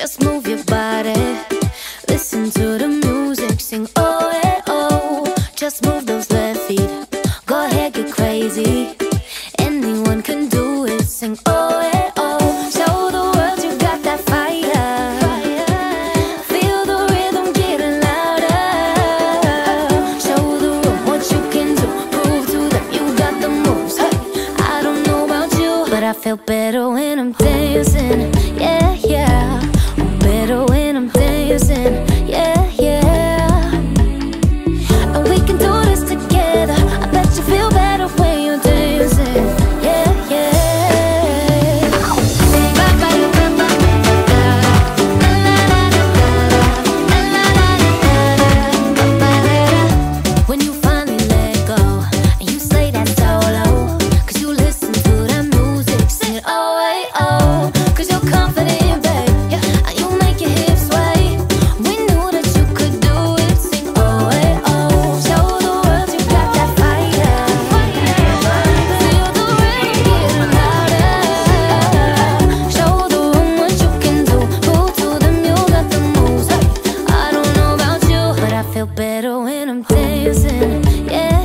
Just move your body, listen to the music, sing oh eh oh. Just move those left feet, go ahead, get crazy. Anyone can do it, sing oh eh oh. Show the world you got that fire. Feel the rhythm getting louder. Show the room what you can do, prove to them you got the moves. Hey, I don't know about you, but I feel better when I'm dancing. Yeah, yeah. Better when I'm dancing, yeah, yeah. And we can do this together. I bet you feel better when you're dancing, yeah, yeah. When you finally let go and you slay that solo, 'cause you listen to that music, sing it oh, hey, oh. 'Cause you're confident, babe. Better when I'm dancing, yeah.